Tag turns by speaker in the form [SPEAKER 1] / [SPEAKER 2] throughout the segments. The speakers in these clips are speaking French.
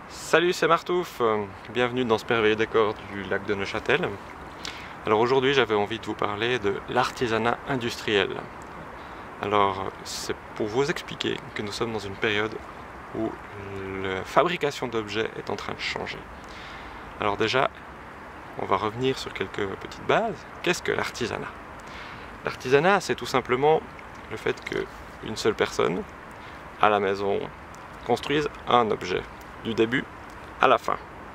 [SPEAKER 1] Salut, c'est Martouf, bienvenue dans ce merveilleux décor du lac de Neuchâtel. Alors aujourd'hui j'avais envie de vous parler de l'artisanat industriel. Alors c'est pour vous expliquer que nous sommes dans une période où la fabrication d'objets est en train de changer. Alors déjà, on va revenir sur quelques petites bases. Qu'est-ce que l'artisanat? L'artisanat, c'est tout simplement le fait qu'une seule personne, à la maison, construise un objet, du début à la fin.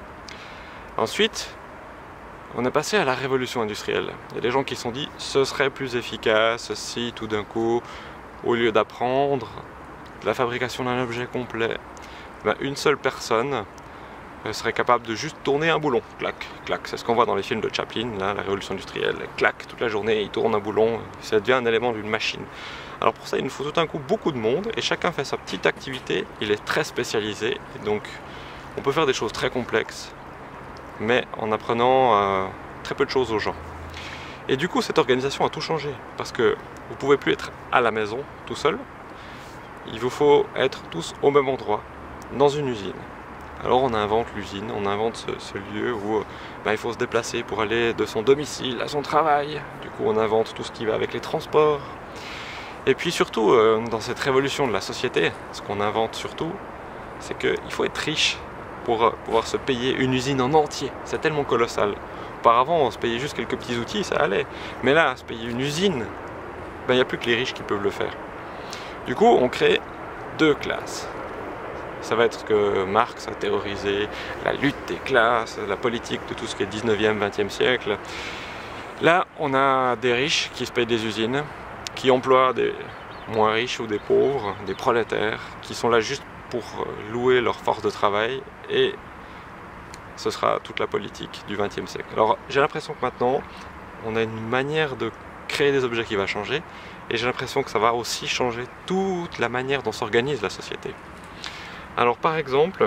[SPEAKER 1] Ensuite, on est passé à la révolution industrielle. Il y a des gens qui se sont dit ce serait plus efficace si tout d'un coup, au lieu d'apprendre la fabrication d'un objet complet, une seule personne serait capable de juste tourner un boulon. Clac, clac. C'est ce qu'on voit dans les films de Chaplin, là, la révolution industrielle. Clac, toute la journée, il tourne un boulon, ça devient un élément d'une machine. Alors pour ça, il nous faut tout d'un coup beaucoup de monde, et chacun fait sa petite activité, il est très spécialisé, et donc on peut faire des choses très complexes, mais en apprenant très peu de choses aux gens. Et du coup, cette organisation a tout changé, parce que vous ne pouvez plus être à la maison, tout seul, il vous faut être tous au même endroit, dans une usine. Alors on invente l'usine, on invente ce lieu où il faut se déplacer pour aller de son domicile à son travail. Du coup on invente tout ce qui va avec les transports. Et puis surtout, dans cette révolution de la société, ce qu'on invente surtout, c'est qu'il faut être riche pour pouvoir se payer une usine en entier. C'est tellement colossal. Auparavant on se payait juste quelques petits outils, ça allait. Mais là, se payer une usine, il n'y a plus que les riches qui peuvent le faire. Du coup on crée deux classes. Ça va être ce que Marx a théorisé, la lutte des classes, la politique de tout ce qui est 19e, 20e siècle. Là, on a des riches qui se payent des usines, qui emploient des moins riches ou des pauvres, des prolétaires, qui sont là juste pour louer leur force de travail, et ce sera toute la politique du 20e siècle. Alors, j'ai l'impression que maintenant, on a une manière de créer des objets qui va changer, et j'ai l'impression que ça va aussi changer toute la manière dont s'organise la société. Alors par exemple,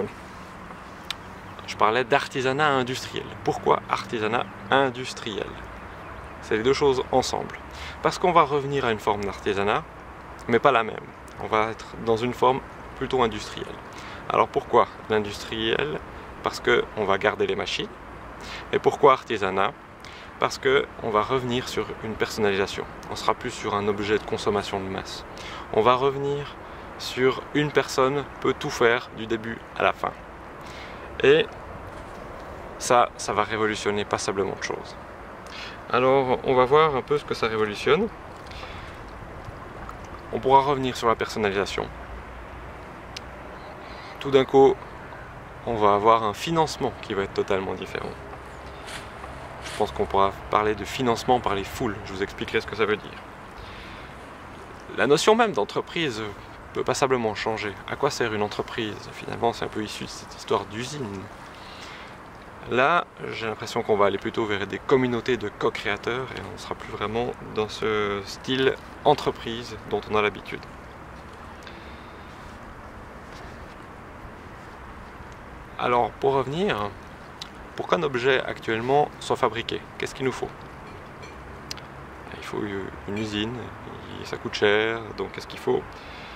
[SPEAKER 1] je parlais d'artisanat industriel. Pourquoi artisanat industriel? C'est les deux choses ensemble. Parce qu'on va revenir à une forme d'artisanat, mais pas la même. On va être dans une forme plutôt industrielle. Alors pourquoi l'industriel? Parce qu'on va garder les machines. Et pourquoi artisanat? Parce qu'on va revenir sur une personnalisation. On sera plus sur un objet de consommation de masse. On va revenir sur une personne peut tout faire du début à la fin. Et ça va révolutionner passablement de choses. Alors on va voir un peu ce que ça révolutionne. On pourra revenir sur la personnalisation. Tout d'un coup, on va avoir un financement qui va être totalement différent. Je pense qu'on pourra parler de financement par les foules. Je vous expliquerai ce que ça veut dire. La notion même d'entreprise peut passablement changer. À quoi sert une entreprise? Finalement, c'est un peu issu de cette histoire d'usine. Là, j'ai l'impression qu'on va aller plutôt vers des communautés de co-créateurs et on ne sera plus vraiment dans ce style entreprise dont on a l'habitude. Alors, pour revenir, pour qu'un objet actuellement soit fabriqué, qu'est-ce qu'il nous faut? Il faut une usine, ça coûte cher, donc qu'est-ce qu'il faut?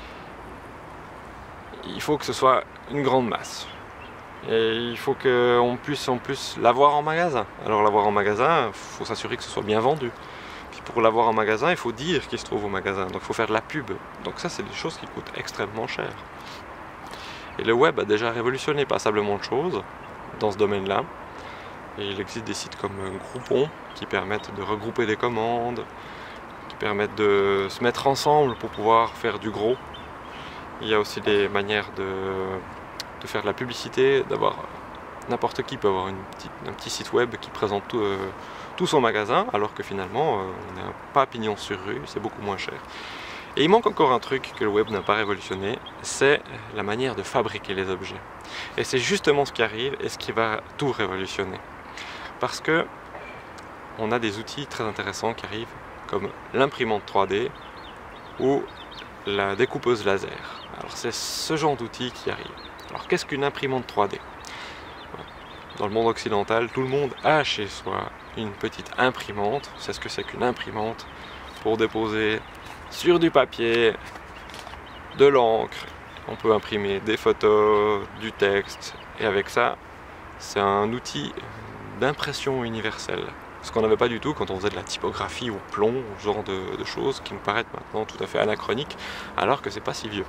[SPEAKER 1] Il faut que ce soit une grande masse. Et il faut qu'on puisse en plus l'avoir en magasin. Alors l'avoir en magasin, il faut s'assurer que ce soit bien vendu. Puis pour l'avoir en magasin, il faut dire qu'il se trouve au magasin. Donc il faut faire de la pub. Donc ça, c'est des choses qui coûtent extrêmement cher. Et le web a déjà révolutionné passablement de choses dans ce domaine-là. Et il existe des sites comme Groupon qui permettent de regrouper des commandes, qui permettent de se mettre ensemble pour pouvoir faire du gros. Il y a aussi des manières de faire de la publicité, d'avoir n'importe qui peut avoir un petit site web qui présente tout son magasin, alors que finalement on n'est pas pignon sur rue, c'est beaucoup moins cher. Et il manque encore un truc que le web n'a pas révolutionné, c'est la manière de fabriquer les objets. Et c'est justement ce qui arrive et ce qui va tout révolutionner. Parce que on a des outils très intéressants qui arrivent, comme l'imprimante 3D ou la découpeuse laser. Alors c'est ce genre d'outils qui arrive. Alors qu'est-ce qu'une imprimante 3D? Dans le monde occidental, tout le monde a chez soi une petite imprimante. C'est ce que c'est qu'une imprimante pour déposer sur du papier, de l'encre, on peut imprimer des photos, du texte, et avec ça, c'est un outil d'impression universelle. Ce qu'on n'avait pas du tout quand on faisait de la typographie au plomb, ce genre de choses qui nous paraissent maintenant tout à fait anachroniques, alors que c'est pas si vieux.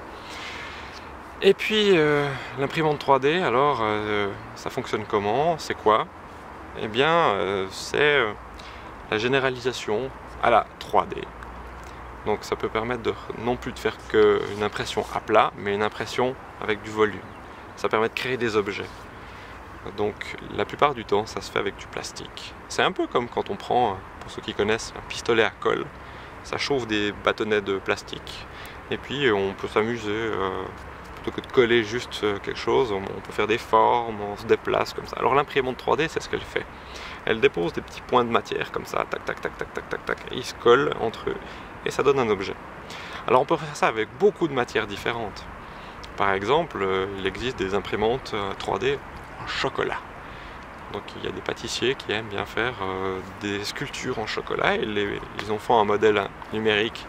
[SPEAKER 1] Et puis l'imprimante 3D, alors ça fonctionne comment? C'est quoi? Eh bien c'est la généralisation à la 3D. Donc ça peut permettre non plus de faire qu'une impression à plat, mais une impression avec du volume. Ça permet de créer des objets. Donc la plupart du temps ça se fait avec du plastique. C'est un peu comme quand on prend, pour ceux qui connaissent, un pistolet à colle. Ça chauffe des bâtonnets de plastique et puis on peut s'amuser, plutôt que de coller juste quelque chose, on peut faire des formes, on se déplace comme ça. Alors l'imprimante 3D c'est ce qu'elle fait. Elle dépose des petits points de matière comme ça, tac tac tac tac tac tac tac, et ils se collent entre eux et ça donne un objet. Alors on peut faire ça avec beaucoup de matières différentes. Par exemple, il existe des imprimantes 3D en chocolat. Donc il y a des pâtissiers qui aiment bien faire des sculptures en chocolat et ils en font un modèle numérique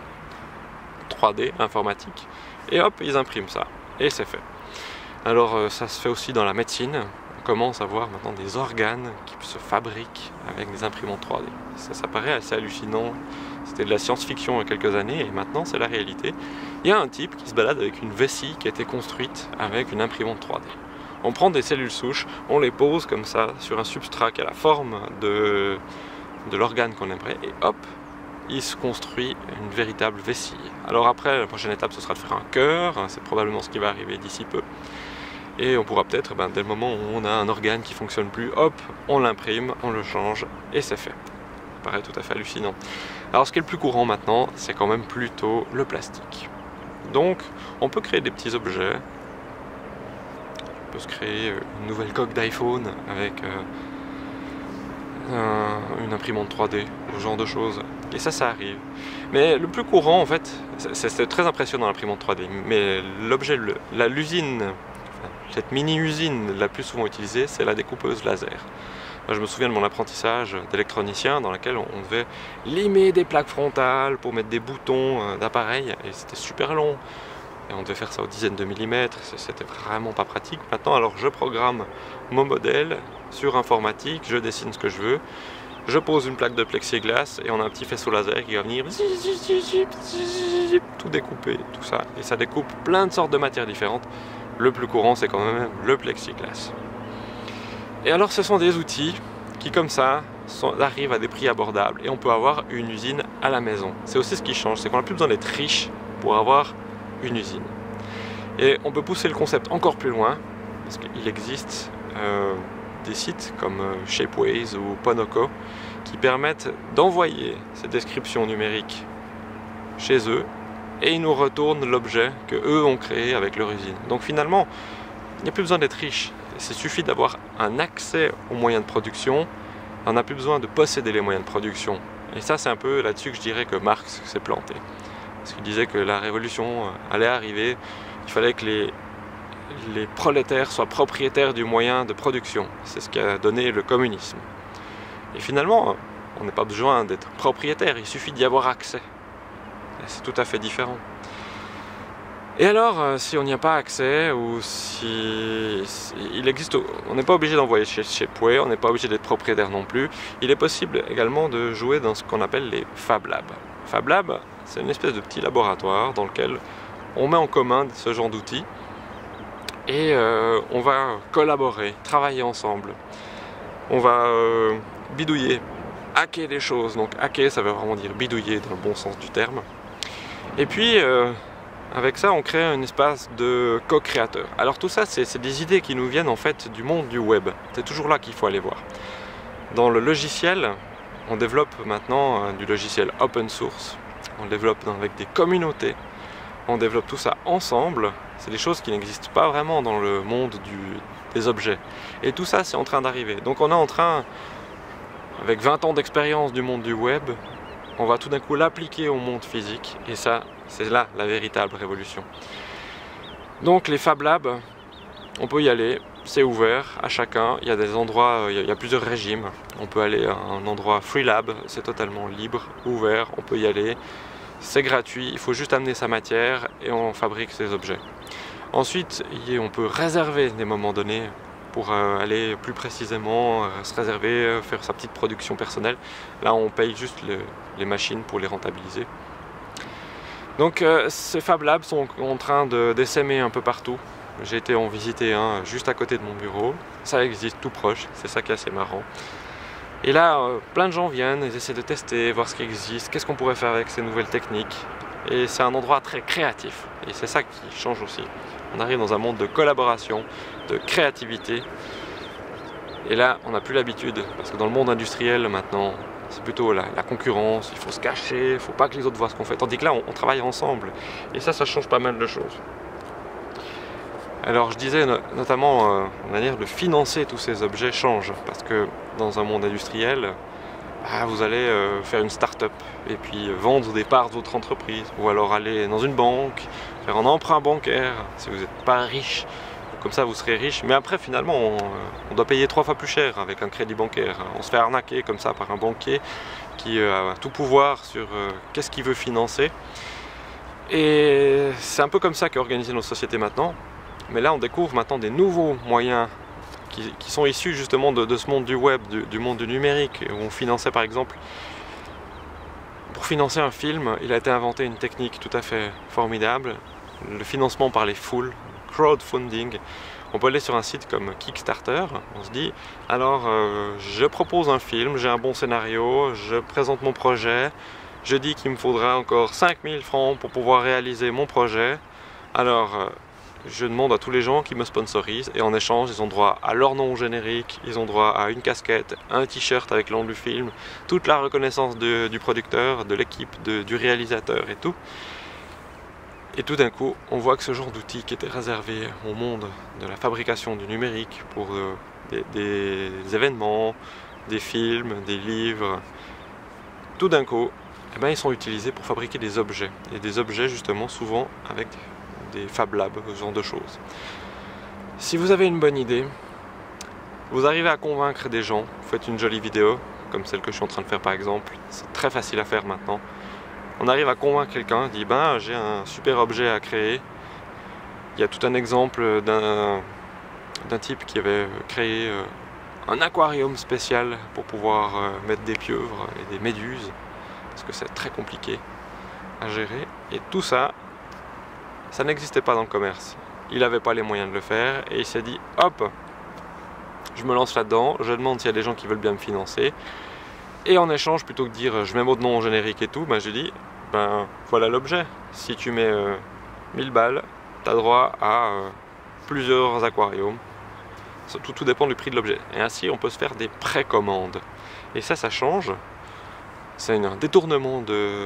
[SPEAKER 1] 3D informatique et hop, ils impriment ça et c'est fait. Alors ça se fait aussi dans la médecine. On commence à voir maintenant des organes qui se fabriquent avec des imprimantes 3D. Ça paraît assez hallucinant. C'était de la science-fiction il y a quelques années et maintenant c'est la réalité. Il y a un type qui se balade avec une vessie qui a été construite avec une imprimante 3D. On prend des cellules souches, on les pose comme ça sur un substrat qui a la forme de l'organe qu'on aimerait et hop, il se construit une véritable vessie. Alors après, la prochaine étape ce sera de faire un cœur, c'est probablement ce qui va arriver d'ici peu. Et on pourra peut-être, dès le moment où on a un organe qui ne fonctionne plus, hop, on l'imprime, on le change et c'est fait. Ça paraît tout à fait hallucinant. Alors ce qui est le plus courant maintenant, c'est quand même plutôt le plastique. Donc on peut créer des petits objets. On peut se créer une nouvelle coque d'iPhone avec une imprimante 3D, ce genre de choses. Et ça arrive. Mais le plus courant en fait, c'est très impressionnant l'imprimante 3D, mais l'objet, l'usine, cette mini-usine la plus souvent utilisée, c'est la découpeuse laser. Moi, je me souviens de mon apprentissage d'électronicien dans lequel on devait limer des plaques frontales pour mettre des boutons d'appareil et c'était super long. Et on devait faire ça aux dizaines de millimètres, c'était vraiment pas pratique. Maintenant, alors je programme mon modèle sur informatique, je dessine ce que je veux, je pose une plaque de plexiglas et on a un petit faisceau laser qui va venir tout découper, tout ça. Et ça découpe plein de sortes de matières différentes. Le plus courant, c'est quand même le plexiglas. Et alors, ce sont des outils qui, comme ça, arrivent à des prix abordables et on peut avoir une usine à la maison. C'est aussi ce qui change, c'est qu'on n'a plus besoin d'être riche pour avoir une usine. Et on peut pousser le concept encore plus loin, parce qu'il existe des sites comme Shapeways ou Ponoko qui permettent d'envoyer ces descriptions numériques chez eux et ils nous retournent l'objet que eux ont créé avec leur usine. Donc finalement, il n'y a plus besoin d'être riche. Il suffit d'avoir un accès aux moyens de production. On n'a plus besoin de posséder les moyens de production. Et ça, c'est un peu là-dessus que je dirais que Marx s'est planté. Parce qu'il disait que la révolution allait arriver, il fallait que les prolétaires soient propriétaires du moyen de production. C'est ce qui a donné le communisme. Et finalement, on n'a pas besoin d'être propriétaire, il suffit d'y avoir accès. C'est tout à fait différent. Et alors, si on n'y a pas accès, ou si il existe, on n'est pas obligé d'envoyer chez Shapeways, on n'est pas obligé d'être propriétaire non plus, il est possible également de jouer dans ce qu'on appelle les Fab Labs. Fab Lab, c'est une espèce de petit laboratoire dans lequel on met en commun ce genre d'outils et on va collaborer, travailler ensemble. On va bidouiller, hacker des choses. Donc hacker, ça veut vraiment dire bidouiller dans le bon sens du terme. Et puis, avec ça, on crée un espace de co-créateur. Alors tout ça, c'est des idées qui nous viennent en fait du monde du web. C'est toujours là qu'il faut aller voir. Dans le logiciel, on développe maintenant du logiciel open source. On le développe avec des communautés. On développe tout ça ensemble. C'est des choses qui n'existent pas vraiment dans le monde des objets. Et tout ça, c'est en train d'arriver. Donc on est en train, avec 20 ans d'expérience du monde du web, on va tout d'un coup l'appliquer au monde physique. Et ça, c'est là la véritable révolution. Donc les Fab Labs, on peut y aller. C'est ouvert à chacun. Il y a des endroits, il y a plusieurs régimes. On peut aller à un endroit Free Lab, c'est totalement libre, ouvert, on peut y aller. C'est gratuit, il faut juste amener sa matière et on fabrique ses objets. Ensuite, on peut réserver des moments donnés pour aller plus précisément, se réserver, faire sa petite production personnelle. Là, on paye juste les machines pour les rentabiliser. Donc ces Fab Labs sont en train d'essaimer un peu partout. J'ai été en visiter un juste à côté de mon bureau. Ça existe tout proche, c'est ça qui est assez marrant. Et là, plein de gens viennent, ils essaient de tester, voir ce qui existe, qu'est-ce qu'on pourrait faire avec ces nouvelles techniques. Et c'est un endroit très créatif. Et c'est ça qui change aussi. On arrive dans un monde de collaboration, de créativité. Et là, on n'a plus l'habitude, parce que dans le monde industriel maintenant, c'est plutôt la concurrence, il faut se cacher, il ne faut pas que les autres voient ce qu'on fait. Tandis que là, on travaille ensemble. Et ça change pas mal de choses. Alors je disais notamment, la manière de financer tous ces objets change. Parce que dans un monde industriel, vous allez faire une start-up et puis vendre des parts d'autres entreprises. Ou alors aller dans une banque, faire un emprunt bancaire si vous n'êtes pas riche. Comme ça vous serez riche, mais après finalement on doit payer 3 fois plus cher avec un crédit bancaire. On se fait arnaquer comme ça par un banquier qui a tout pouvoir sur qu'est-ce qu'il veut financer. Et c'est un peu comme ça qu'est organisée nos sociétés maintenant. Mais là on découvre maintenant des nouveaux moyens qui sont issus justement de ce monde du web, du monde du numérique, où on finançait par exemple, pour financer un film, il a été inventé une technique tout à fait formidable, le financement par les foules. Crowdfunding. On peut aller sur un site comme Kickstarter, on se dit alors je propose un film, j'ai un bon scénario, je présente mon projet, je dis qu'il me faudra encore 5000 francs pour pouvoir réaliser mon projet, alors je demande à tous les gens qui me sponsorisent et en échange ils ont droit à leur nom générique, ils ont droit à une casquette, un t-shirt avec le nom du film, toute la reconnaissance du producteur, de l'équipe, du réalisateur et tout. Et tout d'un coup, on voit que ce genre d'outil qui était réservé au monde de la fabrication du numérique pour des événements, des films, des livres, tout d'un coup, ils sont utilisés pour fabriquer des objets. Et des objets justement souvent avec des Fab Labs, ce genre de choses. Si vous avez une bonne idée, vous arrivez à convaincre des gens, vous faites une jolie vidéo, comme celle que je suis en train de faire par exemple, c'est très facile à faire maintenant. On arrive à convaincre quelqu'un, dit j'ai un super objet à créer. Il y a tout un exemple d'un type qui avait créé un aquarium spécial pour pouvoir mettre des pieuvres et des méduses, parce que c'est très compliqué à gérer. Et tout ça, ça n'existait pas dans le commerce. Il n'avait pas les moyens de le faire et il s'est dit hop, je me lance là-dedans, je demande s'il y a des gens qui veulent bien me financer. Et en échange, plutôt que de dire je mets mon nom générique et tout, je dis voilà l'objet. Si tu mets 1000 balles, tu as droit à plusieurs aquariums. Tout dépend du prix de l'objet. Et ainsi, on peut se faire des précommandes. Et ça change. C'est un détournement de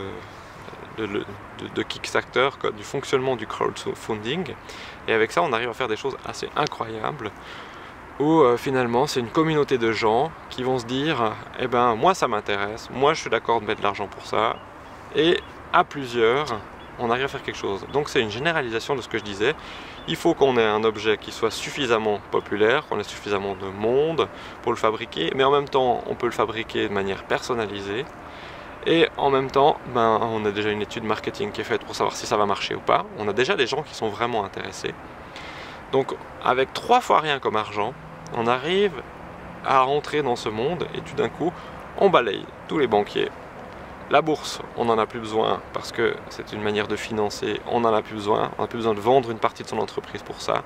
[SPEAKER 1] Kickstarter, du fonctionnement du crowdfunding. Et avec ça, on arrive à faire des choses assez incroyables. Où finalement c'est une communauté de gens qui vont se dire moi ça m'intéresse, moi je suis d'accord de mettre de l'argent pour ça, et à plusieurs on arrive à faire quelque chose. Donc c'est une généralisation de ce que je disais, il faut qu'on ait un objet qui soit suffisamment populaire, qu'on ait suffisamment de monde pour le fabriquer, mais en même temps on peut le fabriquer de manière personnalisée, et en même temps on a déjà une étude marketing qui est faite pour savoir si ça va marcher ou pas, on a déjà des gens qui sont vraiment intéressés. Donc avec 3 fois rien comme argent, on arrive à rentrer dans ce monde et tout d'un coup, on balaye tous les banquiers. La bourse, on n'en a plus besoin parce que c'est une manière de financer, on n'en a plus besoin. On n'a plus besoin de vendre une partie de son entreprise pour ça.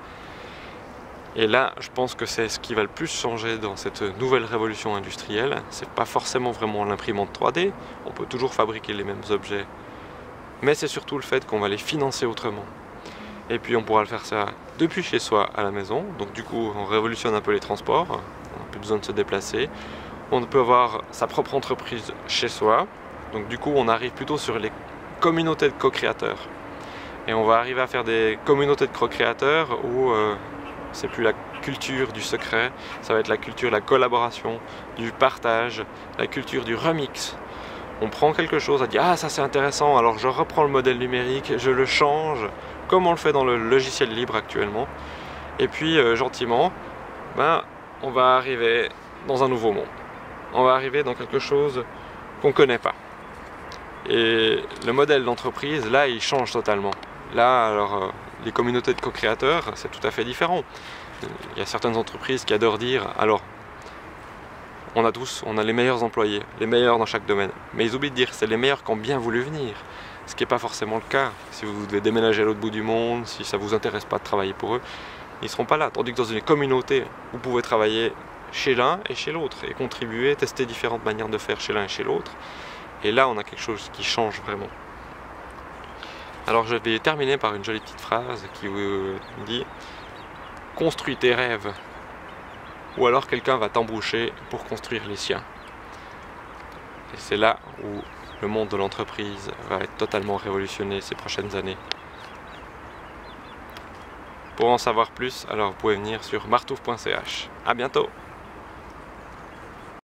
[SPEAKER 1] Et là, je pense que c'est ce qui va le plus changer dans cette nouvelle révolution industrielle. C'est pas forcément vraiment l'imprimante 3D, on peut toujours fabriquer les mêmes objets. Mais c'est surtout le fait qu'on va les financer autrement. Et puis on pourra le faire ça depuis chez soi à la maison. Donc du coup on révolutionne un peu les transports, on n'a plus besoin de se déplacer. On peut avoir sa propre entreprise chez soi. Donc du coup on arrive plutôt sur les communautés de co-créateurs. Et on va arriver à faire des communautés de co-créateurs où c'est plus la culture du secret, ça va être la culture de la collaboration, du partage, la culture du remix. On prend quelque chose, on dit ça c'est intéressant, alors je reprends le modèle numérique, je le change, comme on le fait dans le logiciel libre actuellement. Et puis gentiment, on va arriver dans un nouveau monde. On va arriver dans quelque chose qu'on ne connaît pas. Et le modèle d'entreprise, là, il change totalement. Là, alors, les communautés de co-créateurs, c'est tout à fait différent. Il y a certaines entreprises qui adorent dire, alors, on a les meilleurs employés, les meilleurs dans chaque domaine. Mais ils oublient de dire, c'est les meilleurs qui ont bien voulu venir. Ce qui n'est pas forcément le cas. Si vous devez déménager à l'autre bout du monde, si ça ne vous intéresse pas de travailler pour eux, ils ne seront pas là. Tandis que dans une communauté, vous pouvez travailler chez l'un et chez l'autre et contribuer, tester différentes manières de faire chez l'un et chez l'autre. Et là, on a quelque chose qui change vraiment. Alors je vais terminer par une jolie petite phrase qui vous dit « Construis tes rêves » ou alors quelqu'un va t'embaucher pour construire les siens. Et c'est là où le monde de l'entreprise va être totalement révolutionné ces prochaines années. Pour en savoir plus, alors vous pouvez venir sur martouf.ch. À bientôt!